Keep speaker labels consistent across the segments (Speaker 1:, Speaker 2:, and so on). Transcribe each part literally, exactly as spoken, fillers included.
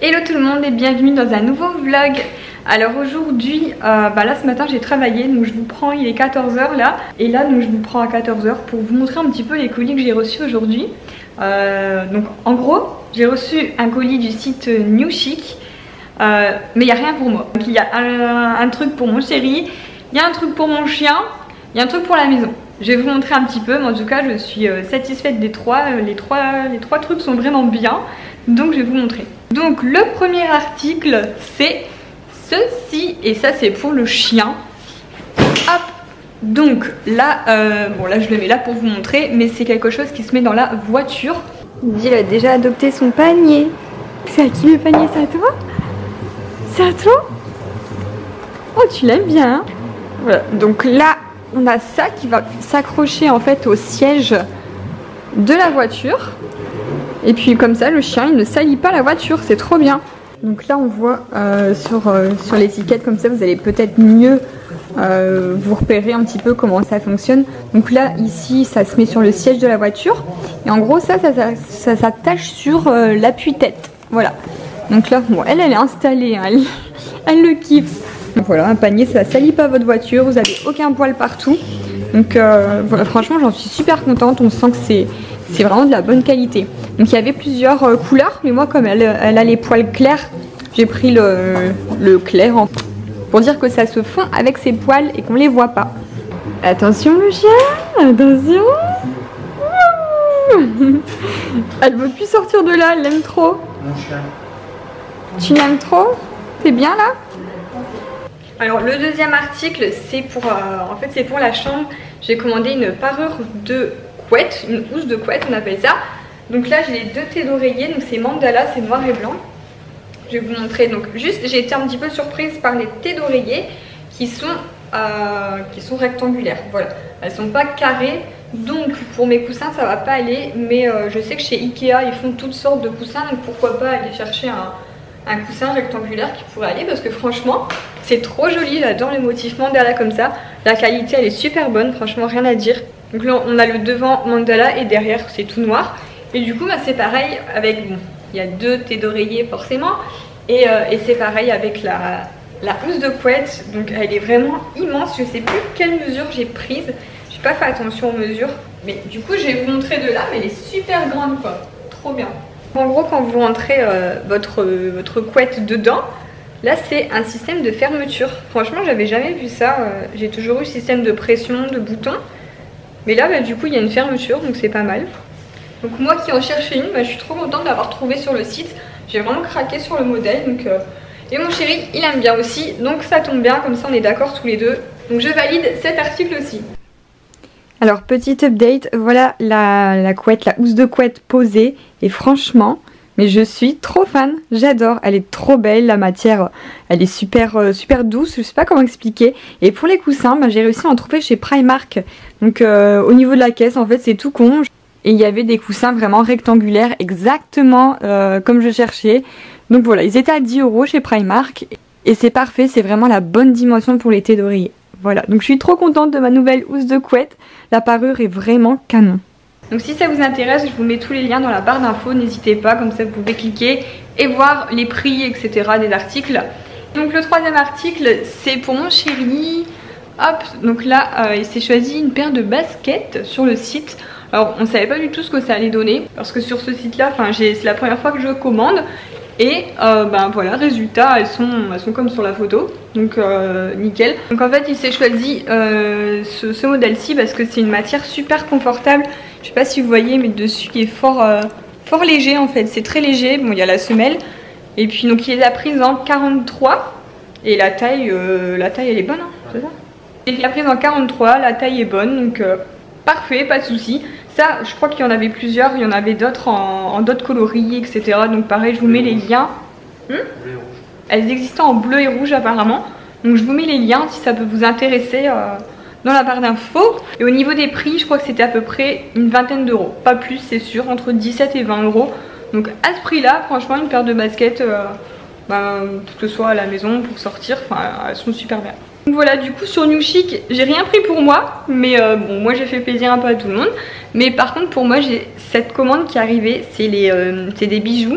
Speaker 1: Hello tout le monde et bienvenue dans un nouveau vlog. Alors aujourd'hui, euh, bah là ce matin j'ai travaillé, donc je vous prends, il est quatorze heures là. Et là donc je vous prends à quatorze heures pour vous montrer un petit peu les colis que j'ai reçus aujourd'hui. euh, Donc en gros, j'ai reçu un colis du site New Chic, euh, mais il n'y a rien pour moi. Donc il y a un, un truc pour mon chéri, il y a un truc pour mon chien, il y a un truc pour la maison. Je vais vous montrer un petit peu, mais en tout cas je suis satisfaite des trois. Les trois, les trois trucs sont vraiment bien, donc je vais vous montrer. Donc le premier article c'est ceci, et ça c'est pour le chien. Hop. Donc là, euh, bon là je le mets là pour vous montrer, mais c'est quelque chose qui se met dans la voiture. Il a déjà adopté son panier. C'est à qui le panier? C'est à toi? C'est à toi? Oh tu l'aimes bien hein? Voilà, donc là on a ça qui va s'accrocher en fait au siège de la voiture. Et puis comme ça le chien il ne salit pas la voiture, c'est trop bien. Donc là on voit euh, sur, euh, sur l'étiquette, comme ça vous allez peut-être mieux euh, vous repérer un petit peu comment ça fonctionne. Donc là ici ça se met sur le siège de la voiture. Et en gros ça, ça, ça, ça s'attache sur euh, l'appui-tête. Voilà. Donc là bon, elle elle est installée, hein, elle, elle le kiffe. Donc voilà, un panier, ça salit pas votre voiture, vous n'avez aucun poil partout. Donc euh, voilà, franchement j'en suis super contente, on sent que c'est c'est vraiment de la bonne qualité. Donc il y avait plusieurs euh, couleurs, mais moi comme elle, elle a les poils clairs, j'ai pris le, le clair en... pour dire que ça se fond avec ses poils et qu'on les voit pas. Attention le chien, attention. Elle veut plus sortir de là, elle l'aime trop.
Speaker 2: Mon chien.
Speaker 1: Tu l'aimes trop? T'es bien là? Alors le deuxième article c'est pour, euh, en fait c'est pour la chambre. J'ai commandé une parure de couette, une housse de couette on appelle ça. Donc là j'ai les deux thés d'oreiller, donc c'est mandala, c'est noir et blanc. Je vais vous montrer, donc juste j'ai été un petit peu surprise par les thés d'oreiller qui sont, euh, qui sont rectangulaires. Voilà, elles sont pas carrées, donc pour mes coussins ça va pas aller. Mais euh, je sais que chez Ikea ils font toutes sortes de coussins, donc pourquoi pas aller chercher un... un coussin rectangulaire qui pourrait aller, parce que franchement c'est trop joli, j'adore le motif mandala comme ça. La qualité elle est super bonne, franchement rien à dire. Donc là on a le devant mandala et derrière c'est tout noir. Et du coup bah, c'est pareil avec, bon il y a deux thés d'oreiller forcément. Et, euh, et c'est pareil avec la, la housse de couette, donc elle est vraiment immense. Je sais plus quelle mesure j'ai prise, j'ai pas fait attention aux mesures. Mais du coup je vais vous montrer de là, mais elle est super grande quoi, trop bien. En gros quand vous rentrez euh, votre, euh, votre couette dedans, là c'est un système de fermeture. Franchement j'avais jamais vu ça, euh, j'ai toujours eu système de pression, de bouton. Mais là bah, du coup il y a une fermeture, donc c'est pas mal. Donc moi qui en cherchais une, bah, je suis trop contente d'avoir trouvé sur le site. J'ai vraiment craqué sur le modèle. Donc, euh... Et mon chéri il aime bien aussi, donc ça tombe bien, comme ça on est d'accord tous les deux. Donc je valide cet article aussi. Alors petit update, voilà la, la couette, la housse de couette posée. Et franchement, mais je suis trop fan, j'adore, elle est trop belle, la matière elle est super, euh, super douce, je sais pas comment expliquer. Et pour les coussins, bah, j'ai réussi à en trouver chez Primark. Donc euh, au niveau de la caisse en fait c'est tout con. Et il y avait des coussins vraiment rectangulaires, exactement euh, comme je cherchais. Donc voilà, ils étaient à dix euros chez Primark. Et c'est parfait, c'est vraiment la bonne dimension pour les thés d'oreiller. Voilà, donc je suis trop contente de ma nouvelle housse de couette. La parure est vraiment canon. Donc si ça vous intéresse, je vous mets tous les liens dans la barre d'infos, n'hésitez pas, comme ça vous pouvez cliquer et voir les prix, et cetera des articles. Donc le troisième article, c'est pour mon chéri. Hop, donc là, euh, il s'est choisi une paire de baskets sur le site. Alors on savait pas du tout ce que ça allait donner, parce que sur ce site là, c'est la première fois que je commande. Et euh, ben voilà, résultat, elles sont, elles sont comme sur la photo, donc euh, nickel. Donc en fait il s'est choisi euh, ce, ce modèle-ci parce que c'est une matière super confortable. Je sais pas si vous voyez, mais dessus qui est fort, euh, fort léger en fait, c'est très léger. Bon il y a la semelle, et puis donc il les a prises en quarante-trois, et la taille, euh, la taille elle est bonne, hein, c'est ça. Il l'a prise en quarante-trois, la taille est bonne, donc euh, parfait, pas de souci. Ça, je crois qu'il y en avait plusieurs, il y en avait d'autres en, en d'autres coloris, et cetera. Donc pareil, je vous mets les liens. Hmm Elles existent en bleu et rouge apparemment. Donc je vous mets les liens si ça peut vous intéresser euh, dans la barre d'infos. Et au niveau des prix, je crois que c'était à peu près une vingtaine d'euros. Pas plus, c'est sûr, entre dix-sept et vingt euros. Donc à ce prix-là, franchement, une paire de baskets, euh, ben, que ce soit à la maison, pour sortir, enfin, elles sont super bien. Donc voilà, du coup sur New Chic, j'ai rien pris pour moi, mais euh, bon, moi j'ai fait plaisir un peu à tout le monde. Mais par contre pour moi j'ai cette commande qui est arrivée, c'est euh, des bijoux.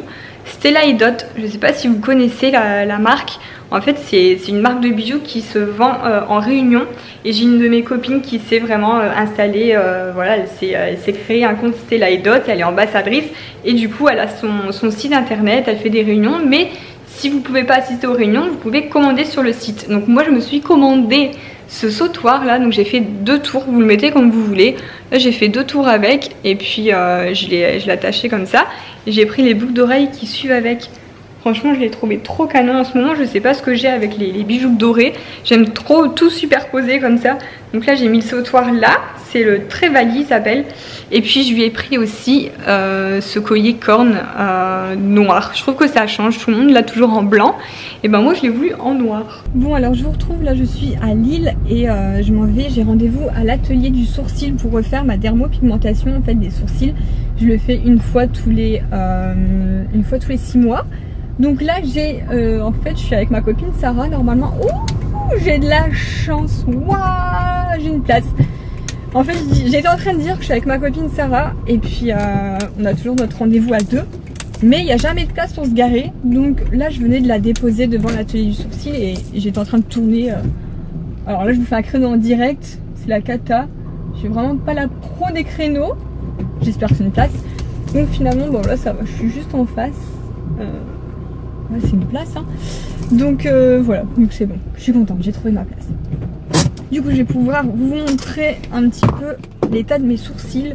Speaker 1: Stella et Dot. Je ne sais pas si vous connaissez la, la marque. En fait c'est une marque de bijoux qui se vend euh, en Réunion. Et j'ai une de mes copines qui s'est vraiment euh, installée, euh, voilà, elle s'est créée un compte Stella et Dot, elle est ambassadrice. Et du coup elle a son, son site internet, elle fait des réunions. Mais si vous ne pouvez pas assister aux réunions, vous pouvez commander sur le site. Donc moi je me suis commandé ce sautoir là, donc j'ai fait deux tours, vous le mettez comme vous voulez. Là j'ai fait deux tours avec et puis euh, je l'ai attaché comme ça. J'ai pris les boucles d'oreilles qui suivent avec. Franchement je l'ai trouvé trop canon en ce moment, je sais pas ce que j'ai avec les, les bijoux dorés. J'aime trop tout superposer comme ça. Donc là j'ai mis le sautoir là, c'est le Trevally s'appelle. Et puis je lui ai pris aussi euh, ce collier corne euh, noir. Je trouve que ça change, tout le monde l'a toujours en blanc. Et ben moi je l'ai voulu en noir. Bon alors je vous retrouve, là je suis à Lille et euh, je m'en vais, j'ai rendez-vous à l'atelier du sourcil pour refaire ma dermopigmentation en fait des sourcils. Je le fais une fois tous les, euh, une fois tous les six mois. Donc là j'ai, euh, en fait je suis avec ma copine Sarah normalement. Ouh, j'ai de la chance, waouh, j'ai une place. En fait j'étais en train de dire que je suis avec ma copine Sarah et puis euh, on a toujours notre rendez-vous à deux. Mais il n'y a jamais de place pour se garer. Donc là je venais de la déposer devant l'atelier du sourcil et j'étais en train de tourner. Euh... Alors là je vous fais un créneau en direct, c'est la cata. Je suis vraiment pas la pro des créneaux. J'espère que c'est une place. Donc finalement bon là ça va, je suis juste en face. Euh... Ouais, c'est une place hein. Donc euh, voilà, donc c'est bon, je suis contente, j'ai trouvé ma place. Du coup je vais pouvoir vous montrer un petit peu l'état de mes sourcils.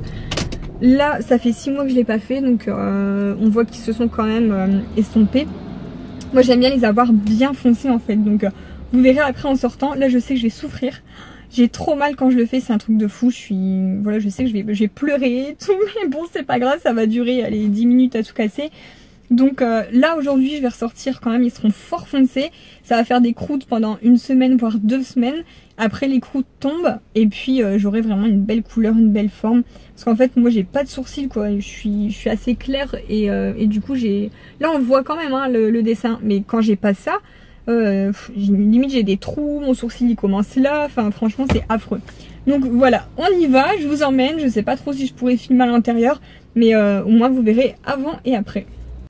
Speaker 1: Là ça fait six mois que je l'ai pas fait, donc euh, on voit qu'ils se sont quand même euh, estompés. Moi j'aime bien les avoir bien foncés en fait, donc euh, vous verrez après en sortant. Là je sais que je vais souffrir, j'ai trop mal quand je le fais, c'est un truc de fou. Je suis, voilà, je sais que je vais, je vais pleurer et tout, mais bon c'est pas grave, ça va durer allez, dix minutes à tout casser. Donc euh, là aujourd'hui je vais ressortir quand même, ils seront fort foncés. Ça va faire des croûtes pendant une semaine voire deux semaines. Après les croûtes tombent et puis euh, j'aurai vraiment une belle couleur, une belle forme. Parce qu'en fait moi j'ai pas de sourcils quoi, je suis, je suis assez claire et, euh, et du coup j'ai... Là on voit quand même hein, le, le dessin, mais quand j'ai pas ça, euh, limite j'ai des trous, mon sourcil il commence là, enfin franchement c'est affreux. Donc voilà, on y va, je vous emmène, je sais pas trop si je pourrais filmer à l'intérieur, mais euh, au moins vous verrez avant et après.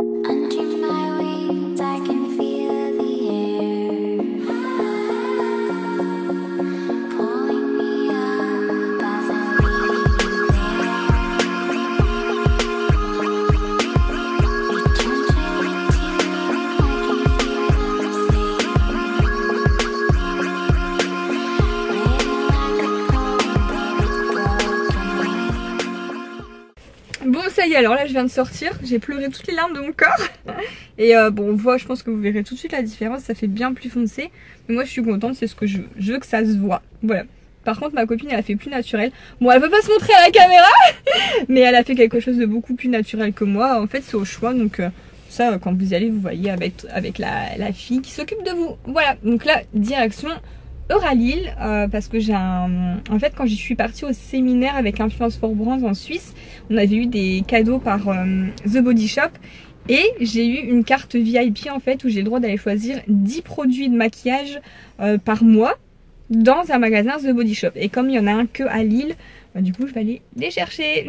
Speaker 1: Bon ça y est, alors là je viens de sortir, j'ai pleuré toutes les larmes de mon corps. Et euh, bon on voit, je pense que vous verrez tout de suite la différence, ça fait bien plus foncé. Mais moi je suis contente, c'est ce que je veux, je veux que ça se voit, voilà. Par contre ma copine elle a fait plus naturel. Bon elle peut pas se montrer à la caméra, mais elle a fait quelque chose de beaucoup plus naturel que moi. En fait c'est au choix, donc euh, ça quand vous y allez vous voyez avec, avec la, la fille qui s'occupe de vous. Voilà, donc là direction Euralille, euh, parce que j'ai un... En fait quand j'y suis partie au séminaire avec Influence for Brands en Suisse, on avait eu des cadeaux par euh, The Body Shop et j'ai eu une carte V I P en fait où j'ai le droit d'aller choisir dix produits de maquillage euh, par mois dans un magasin The Body Shop. Et comme il y en a un que à Lille, bah, du coup je vais aller les chercher.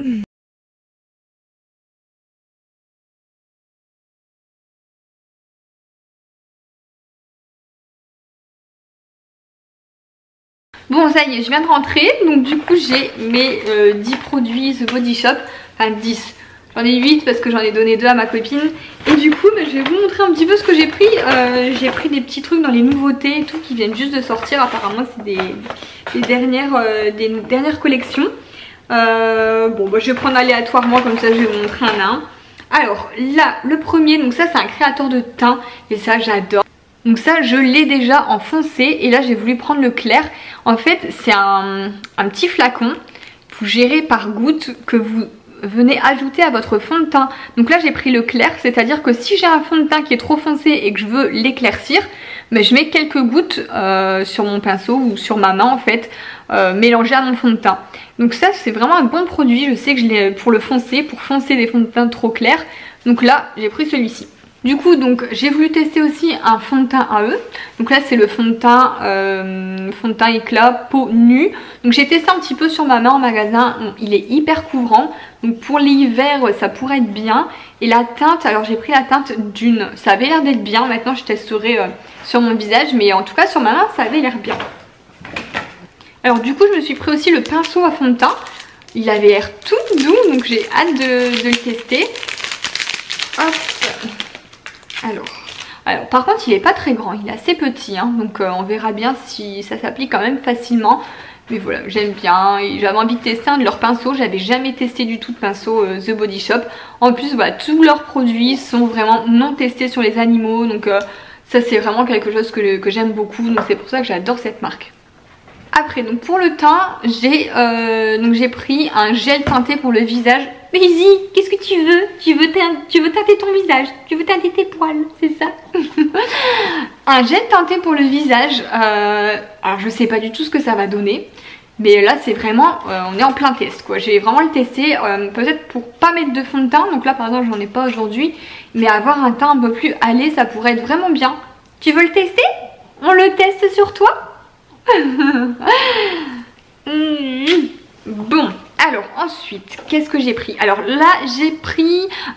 Speaker 1: Bon ça y est, je viens de rentrer, donc du coup j'ai mes euh, dix produits The Body Shop, enfin dix, j'en ai huit parce que j'en ai donné deux à ma copine. Et du coup bah, je vais vous montrer un petit peu ce que j'ai pris. euh, J'ai pris des petits trucs dans les nouveautés et tout qui viennent juste de sortir, apparemment c'est des, des, dernières, euh, des dernières collections. euh, Bon bah, je vais prendre aléatoirement comme ça je vais vous montrer un à un. Alors là le premier, donc ça c'est un créateur de teint et ça j'adore. Donc ça je l'ai déjà en foncé et là j'ai voulu prendre le clair. En fait c'est un, un petit flacon, vous gérez par goutte que vous venez ajouter à votre fond de teint. Donc là j'ai pris le clair, c'est à dire que si j'ai un fond de teint qui est trop foncé et que je veux l'éclaircir, mais je mets quelques gouttes euh, sur mon pinceau ou sur ma main en fait, euh, mélangées à mon fond de teint. Donc ça c'est vraiment un bon produit, je sais que je l'ai pour le foncer, pour foncer des fonds de teint trop clairs. Donc là j'ai pris celui-ci. Du coup donc j'ai voulu tester aussi un fond de teint à eux. Donc là c'est le fond de teint euh, fond de teint éclat peau nue. Donc j'ai testé un petit peu sur ma main en magasin. Bon, il est hyper couvrant. Donc pour l'hiver ça pourrait être bien. Et la teinte, alors j'ai pris la teinte d'une. Ça avait l'air d'être bien. Maintenant je testerai euh, sur mon visage. Mais en tout cas sur ma main ça avait l'air bien. Alors du coup je me suis pris aussi le pinceau à fond de teint. Il avait l'air tout doux. Donc j'ai hâte de, de le tester. Hop. Alors, alors par contre il est pas très grand, il est assez petit hein, donc euh, on verra bien si ça s'applique quand même facilement. Mais voilà, j'aime bien, j'avais envie de tester un de leurs pinceaux, j'avais jamais testé du tout de pinceau euh, The Body Shop. En plus voilà, tous leurs produits sont vraiment non testés sur les animaux, donc euh, ça c'est vraiment quelque chose que, que j'aime beaucoup, donc c'est pour ça que j'adore cette marque. Après donc pour le teint, j'ai euh, donc j'ai pris un gel teinté pour le visage. Mais Izzy, qu'est-ce que tu veux? Tu veux, tu veux teinter ton visage, tu veux teinter tes poils, c'est ça? Un gel teinté pour le visage, euh, alors je sais pas du tout ce que ça va donner. Mais là c'est vraiment, euh, on est en plein test quoi. J'ai vraiment le testé, euh, peut-être pour pas mettre de fond de teint. Donc là par exemple j'en ai pas aujourd'hui. Mais avoir un teint un peu plus hâlé, ça pourrait être vraiment bien. Tu veux le tester? On le teste sur toi? mmh. Bon, alors ensuite, qu'est-ce que j'ai pris? Alors là, j'ai pris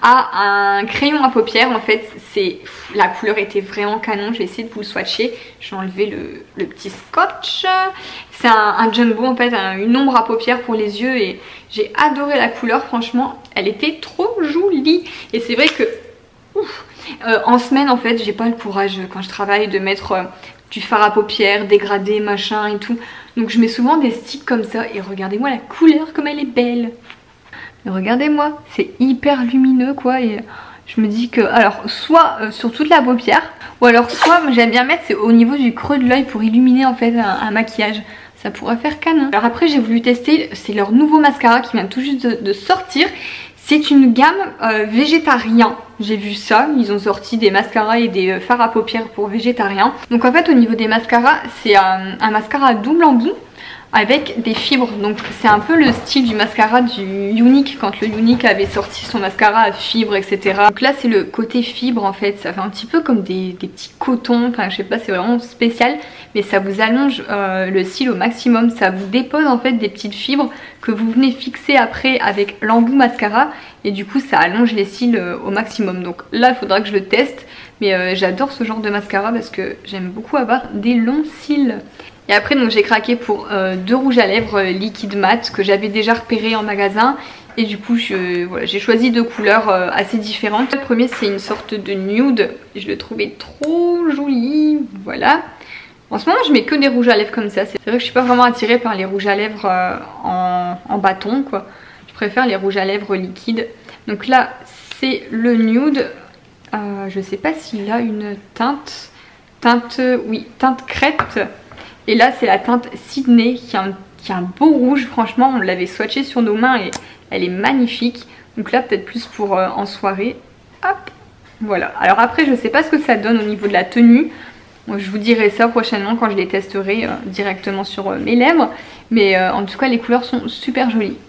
Speaker 1: ah, un crayon à paupières. En fait, c'est la couleur était vraiment canon. Je vais essayer de vous le swatcher. Je vais enlever le, le petit scotch. C'est un, un jumbo, en fait, un, une ombre à paupières pour les yeux. Et j'ai adoré la couleur, franchement. Elle était trop jolie. Et c'est vrai que ouf, euh, en semaine, en fait, j'ai pas le courage quand je travaille de mettre euh, du fard à paupières, dégradé, machin et tout. Donc je mets souvent des sticks comme ça et regardez-moi la couleur comme elle est belle. Mais regardez-moi, c'est hyper lumineux quoi et je me dis que alors soit euh, sur toute la paupière ou alors soit j'aime bien mettre c'est au niveau du creux de l'œil pour illuminer en fait un, un maquillage. Ça pourrait faire canon. Alors après j'ai voulu tester, c'est leur nouveau mascara qui vient tout juste de, de sortir. C'est une gamme euh, végétarien. J'ai vu ça, ils ont sorti des mascaras et des euh, fards à paupières pour végétariens. Donc en fait au niveau des mascaras, c'est euh, un mascara double embout avec des fibres. Donc c'est un peu le style du mascara du Younique quand le Younique avait sorti son mascara à fibres, et cetera. Donc là c'est le côté fibre en fait, ça fait un petit peu comme des, des petits cotons, enfin je sais pas, c'est vraiment spécial. Mais ça vous allonge euh, le cil au maximum, ça vous dépose en fait des petites fibres que vous venez fixer après avec l'embout mascara. Et du coup ça allonge les cils euh, au maximum. Donc là il faudra que je le teste. Mais euh, j'adore ce genre de mascara parce que j'aime beaucoup avoir des longs cils. Et après donc j'ai craqué pour euh, deux rouges à lèvres euh, liquide mat que j'avais déjà repéré en magasin. Et du coup je, voilà, j'ai choisi deux couleurs euh, assez différentes. Le premier c'est une sorte de nude. Et je le trouvais trop joli. Voilà. En ce moment je mets que des rouges à lèvres comme ça. C'est vrai que je suis pas vraiment attirée par les rouges à lèvres euh, en, en bâton quoi. Je préfère les rouges à lèvres liquides. Donc là c'est le nude. Euh, je sais pas s'il a une teinte. Teinte, oui, teinte crête. Et là c'est la teinte Sydney qui a, un, qui a un beau rouge. Franchement on l'avait swatché sur nos mains et elle est magnifique. Donc là peut-être plus pour euh, en soirée. Hop, voilà. Alors après je sais pas ce que ça donne au niveau de la tenue. Bon, je vous dirai ça prochainement quand je les testerai euh, directement sur euh, mes lèvres. Mais euh, en tout cas les couleurs sont super jolies.